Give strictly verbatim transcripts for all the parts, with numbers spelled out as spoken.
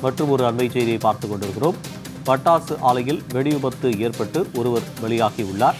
மற்றும் ஒரு அண்மை செய்தியை பார்த்துக் கொண்டிருக்கிறோம். பட்டாசு ஆலையில் வெடி விபத்து ஏற்பட்டு ஒருவர் பலியாகியுள்ளார்.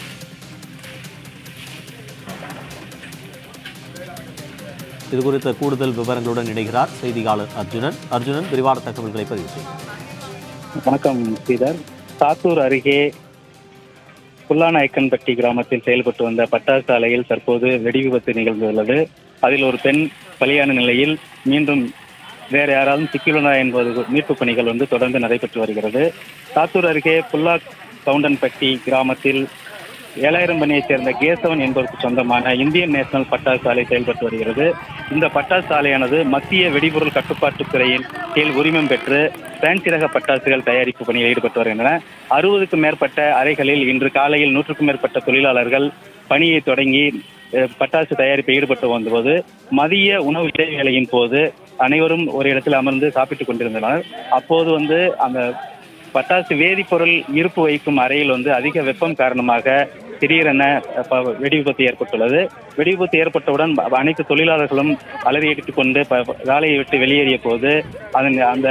இது குறித்த கூடுதல் விவரங்களுடன் இணைகிறார் செய்தியாளர் அர்ஜுனன். அர்ஜுனன், விரிவான தகவல்களை பதிவு செய்யும். வணக்கம் ஸ்ரீதர். சாத்தூர் அருகே புல்லாநாயக்கன்பட்டி கிராமத்தில் செயல்பட்டு வந்த பட்டாசு ஆலையில் தற்போது வெடி விபத்து நிகழ்ந்துள்ளது. அதில் ஒரு பெண் பலியான நிலையில் மீண்டும் வேறு யாராலும் சிக்கியுள்ளனா என்பது மீட்பு பணிகள் வந்து தொடர்ந்து நடைபெற்று வருகிறது. சாத்தூர் அருகே புல்லா கவுண்டன்பட்டி கிராமத்தில் ஏழாயிரம் பணியைச் சேர்ந்த கேசவன் என்பதற்கு சொந்தமான இந்தியன் நேஷனல் பட்டாசு ஆலை செயல்பட்டு வருகிறது. இந்த பட்டாசு ஆலையானது மத்திய வெடிபொருள் கட்டுப்பாட்டுத் துறையின் கீழ் உரிமம் பெற்று பேன்சி ரக பட்டாசுகள் தயாரிப்பு பணியில் ஈடுபட்டு வருகின்றன. அறுபதுக்கும் மேற்பட்ட அறைகளில் இன்று காலையில் நூற்றுக்கும் மேற்பட்ட தொழிலாளர்கள் பணியை தொடங்கி பட்டாசு தயாரிப்பில் ஈடுபட்டு வந்தபோது மதிய உணவு இடைவேளையின் போது அனைவரும் ஒரு இடத்தில் அமர்ந்து சாப்பிட்டுக் கொண்டிருந்தனர். அப்போது வந்து அந்த பட்டாசு வேதிப்பொருள் இருப்பு வைக்கும் அறையில் வந்து அதிக வெப்பம் காரணமாக திடீரென வெடி விபத்து ஏற்பட்டுள்ளது. வெடி விபத்து ஏற்பட்டவுடன் அனைத்து தொழிலாளர்களும் அலறியடித்துக் கொண்டு வேலையை விட்டு வெளியேறிய போது அதன் அந்த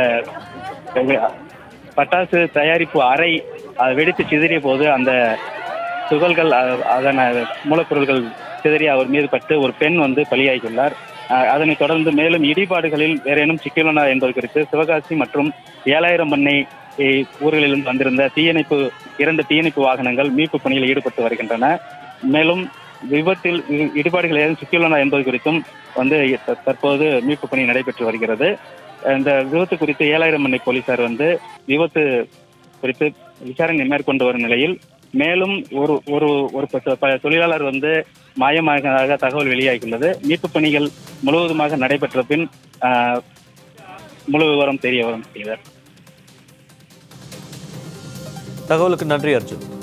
பட்டாசு தயாரிப்பு அறை வெடித்து சிதறிய போது அந்த துகள்கள் அதன மூலப்பொருள்கள் சிதறி அவர் மீது பட்டு ஒரு பெண் வந்து பலியாகியுள்ளார். அதனைத் தொடர்ந்து மேலும் இடிபாடுகளில் வேறேனும் சிக்கியுள்ளனா என்பது குறித்து சிவகாசி மற்றும் ஏழாயிரம் பண்ணை ஊர்களிலிருந்து வந்திருந்த தீயணைப்பு இரண்டு தீயணைப்பு வாகனங்கள் மீட்பு பணியில் ஈடுபட்டு வருகின்றன. மேலும் விபத்தில் இடிபாடுகள் ஏதும் சிக்கியுள்ளன என்பது குறித்தும் வந்து தற்போது மீட்பு பணி நடைபெற்று வருகிறது. இந்த விபத்து குறித்து ஏழாயிரம் பண்ணை போலீசார் வந்து விபத்து குறித்து விசாரணை மேற்கொண்டு வரும் நிலையில் மேலும் ஒரு ஒரு ஒரு தொழிலாளர் வந்து மாயமானதாக தகவல் வெளியாகியுள்ளது. மீட்பு பணிகள் முழுவதுமாக நடைபெற்ற பின் முழு விவரம் தெரிய வரும். தகவலுக்கு நன்றி அர்ஜுன்.